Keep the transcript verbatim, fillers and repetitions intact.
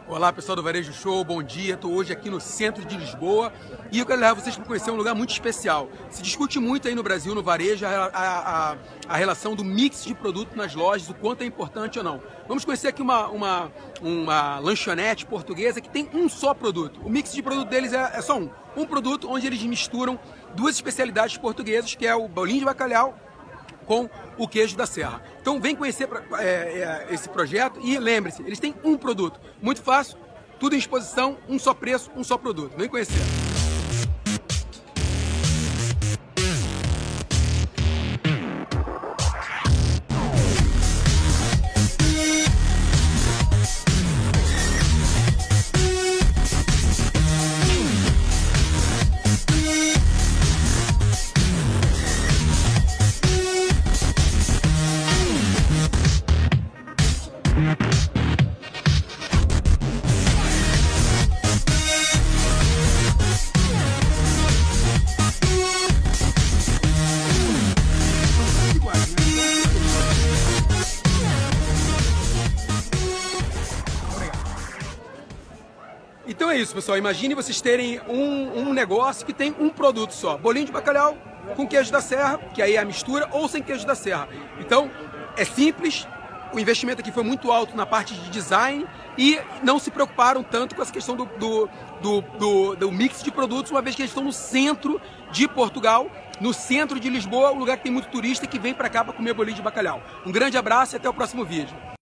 Olá pessoal do Varejo Show, bom dia, estou hoje aqui no centro de Lisboa e eu quero levar vocês para conhecer um lugar muito especial. Se discute muito aí no Brasil, no varejo, a, a, a, a relação do mix de produto nas lojas, o quanto é importante ou não. Vamos conhecer aqui uma, uma, uma lanchonete portuguesa que tem um só produto. O mix de produto deles é, é só um. Um produto onde eles misturam duas especialidades portuguesas, que é o bolinho de bacalhau com o queijo da serra. Então vem conhecer é, é, esse projeto e lembre-se, eles têm um produto. Muito fácil, tudo em exposição, um só preço, um só produto. Vem conhecer. Então é isso, pessoal. Imagine vocês terem um, um negócio que tem um produto só. Bolinho de bacalhau com queijo da serra, que aí é a mistura, ou sem queijo da serra. Então, é simples. O investimento aqui foi muito alto na parte de design e não se preocuparam tanto com essa questão do, do, do, do, do mix de produtos, uma vez que eles estão no centro de Portugal, no centro de Lisboa, um lugar que tem muito turista que vem para cá para comer bolinho de bacalhau. Um grande abraço e até o próximo vídeo.